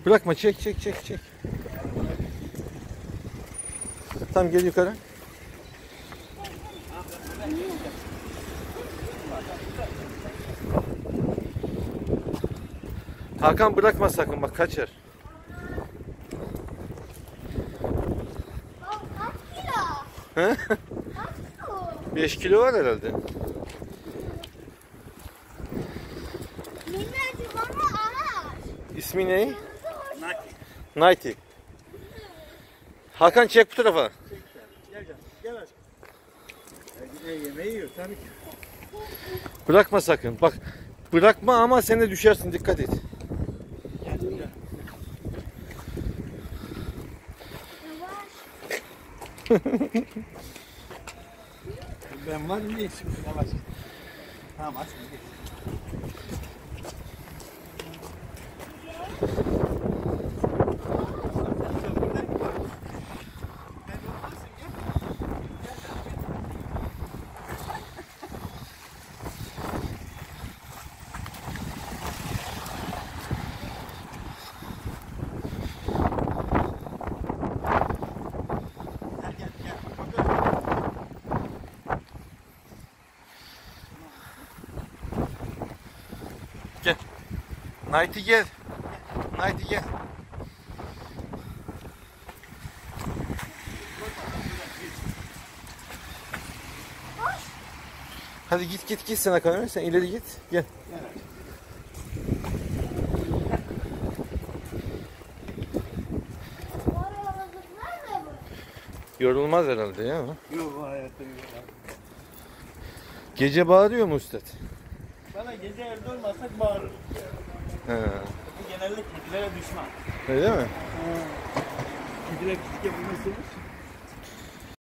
Bırakma, çek çek çek çek. Tamam, gel yukarı. Hakan bırakma sakın, bak kaçar. Kaç kilo? He? Kaç kilo? 5 kilo var herhalde. Minnacık ama ağır. İsmi ne? Naki. Nighty. Hakan çek bu tarafa. Gel canım. Gel aşkım. Yemeği yiyor tabii ki. Bırakma sakın. Bak, bırakma ama sen de düşersin, dikkat et. Gel gel. Yavaş. Ben var mı şimdi yavaş. Tamam aşkım gel. Gel. Nighty gel. Nighty gel. Hadi git git git sen Hakan, sen ileri git. Gel. Oraya zıplar mı bu? Yorulmaz herhalde ya. Yok hayatta yok. Gece bağırıyor mu Üstad? Bana gece evde olmasak bağırır. He. Bu genelde kedilere düşman. Öyle mi? Kediler küçük yapılmasıdır.